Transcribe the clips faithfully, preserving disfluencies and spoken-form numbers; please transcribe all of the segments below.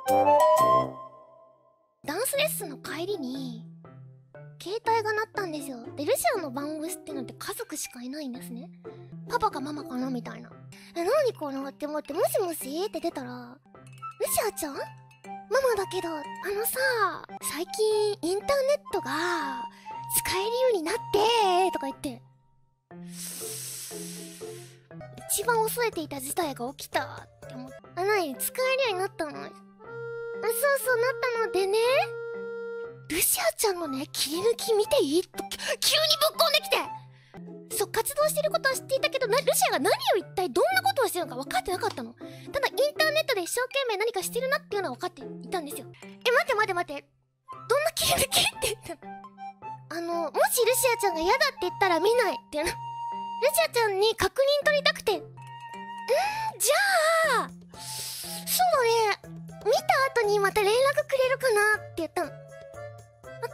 ダンスレッスンの帰りに携帯が鳴ったんですよ。でルシアの番号ってのって家族しかいないんですね。パパかママかなみたいな。え、何かなって思って、もしもしって出たら、ルシアちゃんママだけど、あのさ、最近インターネットが使えるようになってとか言って、一番恐れていた事態が起きたって思って、あ、なに使えるようになったの？あ、そうそうなったのでね、ルシアちゃんのね、切り抜き見ていいと急にぶっこんできて、そう、活動してることは知っていたけど、なルシアが何を一体どんなことをしてるのか分かってなかったの。ただインターネットで一生懸命何かしてるなっていうのは分かっていたんですよ。え、待って待って待って、どんな切り抜きって言ったの。あの、もしルシアちゃんが嫌だって言ったら見ないっていうの。ルシアちゃんに確認取りたくて、んー、じゃあそうだね、見た後にまた連絡くれるかなって言ったの。分かった、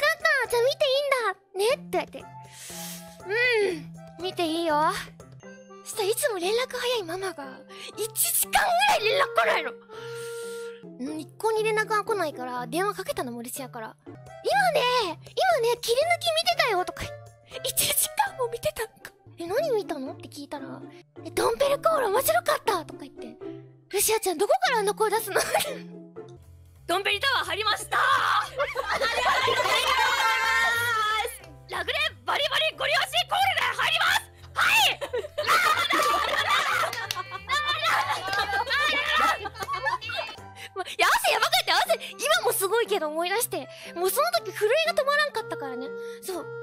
じゃあ見ていいんだねって言われて、うん、見ていいよ。そしたらいつも連絡早いママがいちじかんぐらい連絡来ないの。うん、一向に連絡が来ないから電話かけたのもルシアから、今ね今ね切り抜き見てたよとか、いちじかんも見てたんか。え、何見たのって聞いたら、え、ドンペルコール面白かったとか言って、ルシアちゃんどこからあんな声出すのドンペリタワー張りましたラグでバリバリゴリ押しコールで入ります。はいいや、汗やばかった。汗今もすごいけど思い出して、もうその時震えが止まらんかったからね。そう